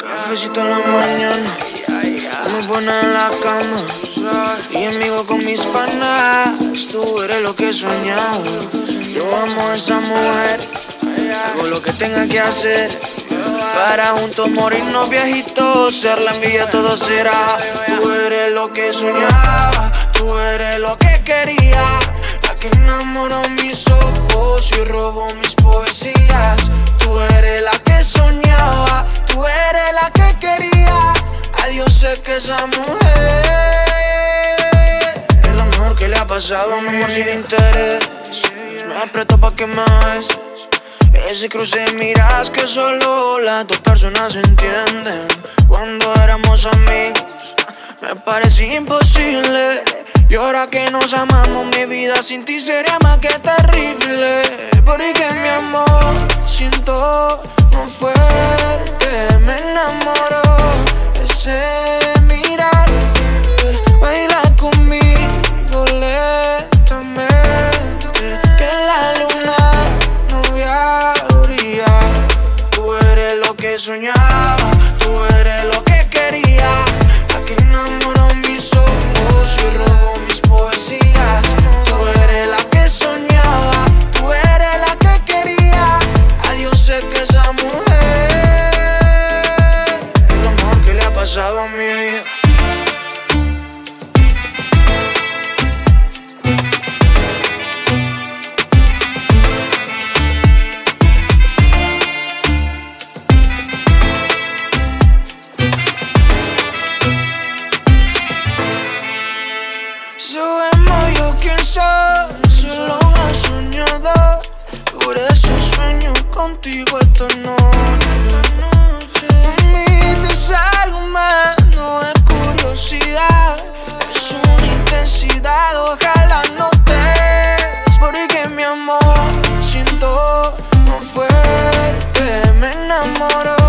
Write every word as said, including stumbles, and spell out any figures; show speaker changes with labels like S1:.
S1: Cafecito en la mañana, muy buena en la cama. Y amigo con mis panas, tú eres lo que he soñado. Yo amo a esa mujer, hago lo que tenga que hacer para juntos morirnos viejitos, ser la envidia todo será. Tú eres lo que soñaba, tú eres lo que quería, la que enamoró mis ojos y robó mis poesías. Tú eres la que soñaba, tú eres la que quería. Adiós, sé que esa mujer es lo mejor que le ha pasado a mi amor sin interés. Me aprieto pa' que más ese cruce de miradas que solo las dos personas entienden. Cuando éramos amigos me parecía imposible, y ahora que nos amamos mi vida sin ti sería más que terrible. Porque mi amor siento muy fuerte, me enamoró ese mirar, baila conmigo lentamente, que la luna no brilla. Tú eres lo que soñaba, tú eres lo que quería, la que enamoró mis ojos y robó mis poesías. Tú eres la que soñaba, tú eres la que quería. Adiós, sé que esa mujer es lo mejor que le ha pasado a mi vida. Sabemos yo quién soy, solo una soñador. Por eso sueño contigo esta noche. Omites algo más, no es curiosidad, es una intensidad, ojalá notes. Porque mi amor siento muy fuerte, me enamoro